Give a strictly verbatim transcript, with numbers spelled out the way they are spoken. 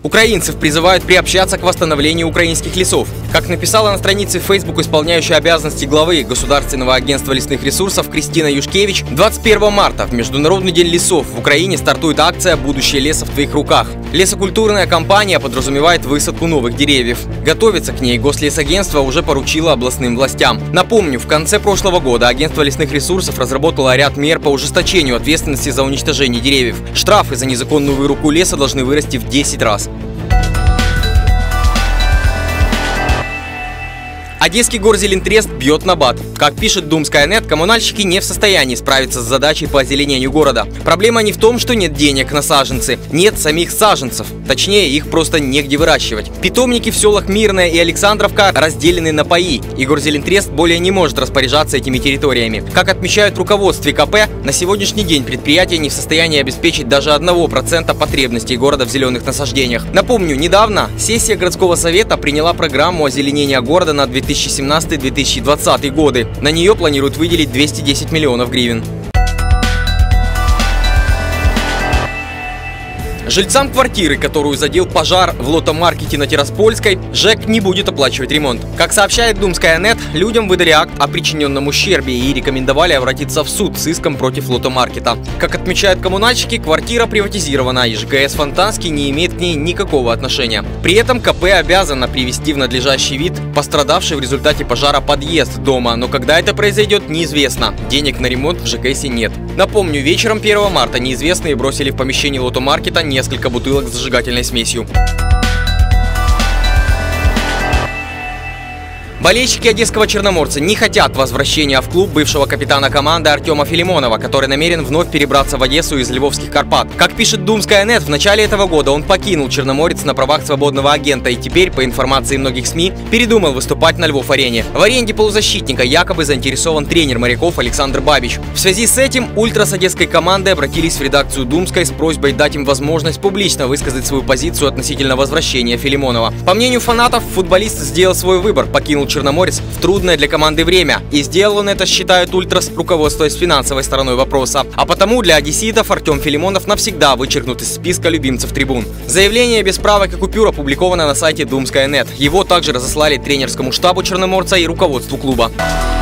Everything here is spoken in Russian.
Украинцев призывают приобщаться к восстановлению украинских лесов. Как написала на странице в Facebook исполняющая обязанности главы Государственного агентства лесных ресурсов Кристина Юшкевич, двадцать первого марта, в Международный день лесов, в Украине стартует акция «Будущее леса в твоих руках». Лесокультурная кампания подразумевает высадку новых деревьев. Готовиться к ней Гослесагентство уже поручило областным властям. Напомню, в конце прошлого года Агентство лесных ресурсов разработало ряд мер по ужесточению ответственности за уничтожение деревьев. Штрафы за незаконную вырубку леса должны вырасти в десять раз. Одесский горзелентрест бьет на бат. Как пишет Думская точка нет, коммунальщики не в состоянии справиться с задачей по озеленению города. Проблема не в том, что нет денег на саженцы, нет самих саженцев. Точнее, их просто негде выращивать. Питомники в селах Мирная и Александровка разделены на паи, и горзелентрест более не может распоряжаться этими территориями. Как отмечают в руководстве ка пэ, на сегодняшний день предприятие не в состоянии обеспечить даже одного процента потребностей города в зеленых насаждениях. Напомню, недавно сессия городского совета приняла программу озеленения города на две тысячи семнадцатый — две тысячи двадцатый годы. На нее планируют выделить двести десять миллионов гривен. Жильцам квартиры, которую задел пожар в лотомаркете на Тираспольской, ЖЭК не будет оплачивать ремонт. Как сообщает Думская точка нет, людям выдали акт о причиненном ущербе и рекомендовали обратиться в суд с иском против лотомаркета. Как отмечают коммунальщики, квартира приватизирована, и жэ ка эс Фонтанский не имеет к ней никакого отношения. При этом ка пэ обязана привести в надлежащий вид пострадавший в результате пожара подъезд дома, но когда это произойдет, неизвестно. Денег на ремонт в жэ ка эсе нет. Напомню, вечером первого марта неизвестные бросили в помещение лотомаркета несколько бутылок с зажигательной смесью. Болельщики одесского «Черноморца» не хотят возвращения в клуб бывшего капитана команды Артема Филимонова, который намерен вновь перебраться в Одессу из Львовских Карпат. Как пишет Думская точка нет, в начале этого года он покинул «Черноморец» на правах свободного агента и теперь, по информации многих СМИ, передумал выступать на Львов-арене. В аренде полузащитника якобы заинтересован тренер моряков Александр Бабич. В связи с этим ультрас одесской команды обратились в редакцию Думской с просьбой дать им возможность публично высказать свою позицию относительно возвращения Филимонова. По мнению фанатов, футболист сделал свой выбор, покинул «Черноморец» в трудное для команды время. И сделал он это, считают ультрас, руководствуясь финансовой стороной вопроса. А потому для одесситов Артем Филимонов навсегда вычеркнут из списка любимцев трибун. Заявление без правок и купюр опубликовано на сайте Думская точка нет. Его также разослали тренерскому штабу «Черноморца» и руководству клуба.